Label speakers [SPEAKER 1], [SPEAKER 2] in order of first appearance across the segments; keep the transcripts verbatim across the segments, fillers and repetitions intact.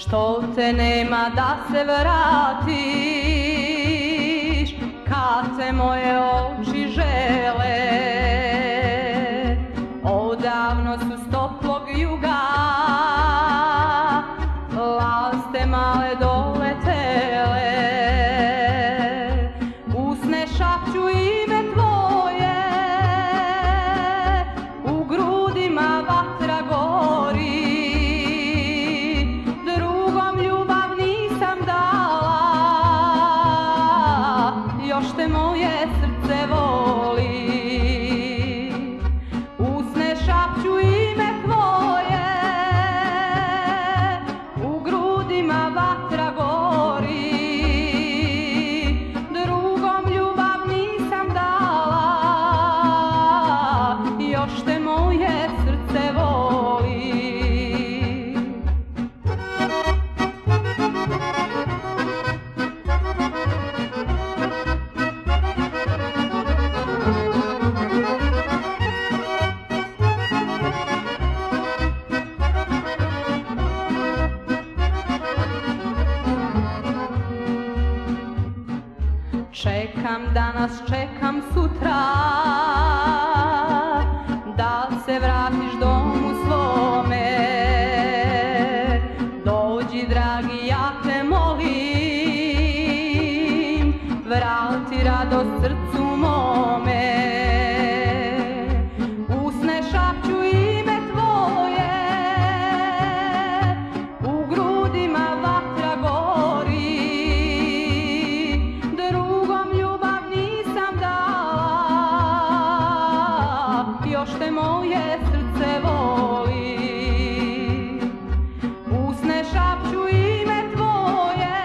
[SPEAKER 1] Što te nema da se vratiš, kad te moje oči žele. Odavno su s toplog juga laste male doletele. Usne šapću ime tvoje, u grudima vatra gori. Drugom ljubav nisam dala, još te moje srce voli. Usne šapću ime tvoje, u grudima vatra gori. Drugom ljubav nisam dala, još te moje srce voli. Čekam danas, čekam sutra, da se vratiš domu svome. Dođi dragi, ja te molim, vrati radost srcu mome. Usne šapću ime tvoje, u grudima vatra gori. Drugom ljubav nisam dala, još te moje srce voli. Usne šapću ime tvoje,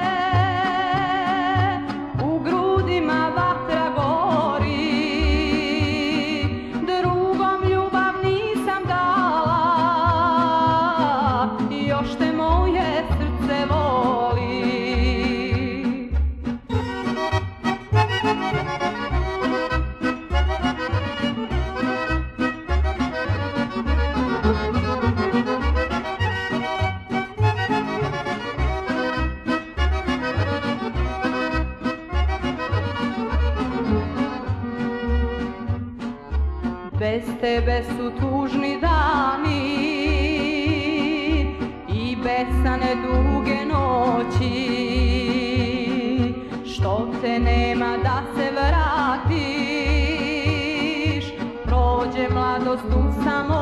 [SPEAKER 1] u grudima vatra gori. Drugom ljubav nisam dala, još te moje srce voli. Bez tebe su tužni dani i besane duge noći. Što te nema da se vratiš, prođe mladost u samo